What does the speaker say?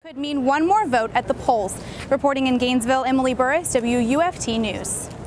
Could mean one more vote at the polls. Reporting in Gainesville, Emily Burris, WUFT News.